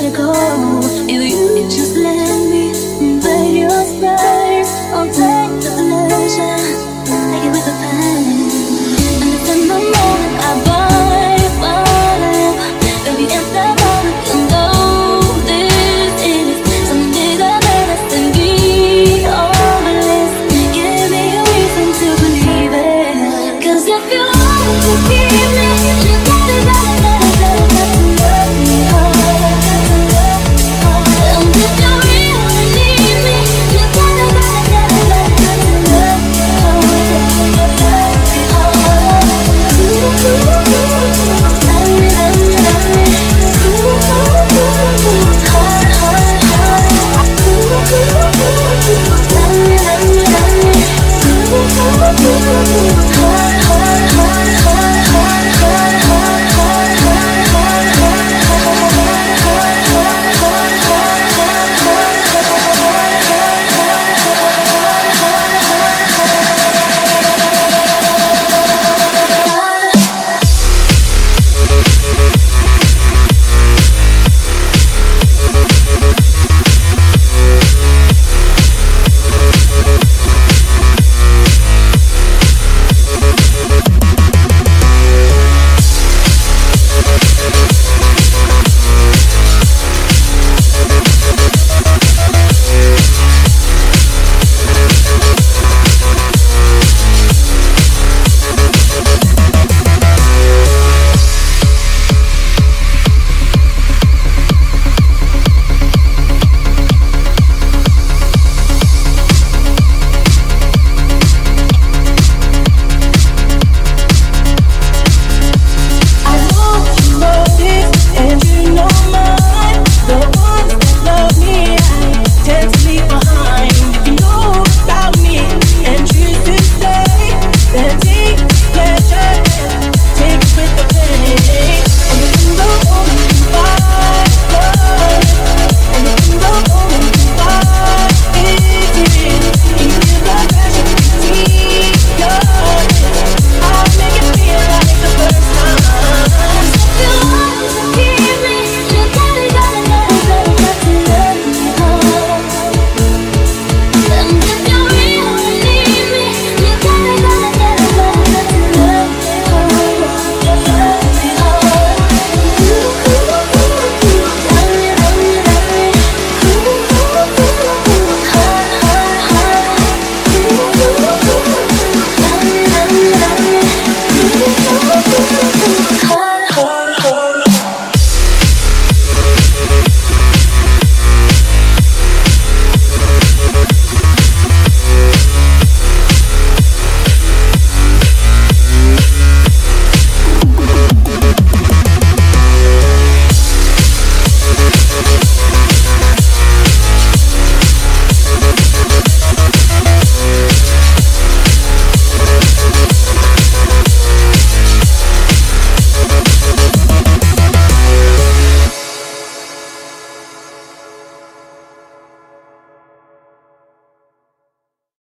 let it go. If you just let me invade your space, I'll take the pleasure, take it with the pain. And it's in the moment I vibe. Baby, in that moment you know this is something bigger than us and beyond this. Give me a reason to believe it. 'Cause if you want to keep me, you gotta love me hard. And if you really need me, you gotta love me hard. Hard.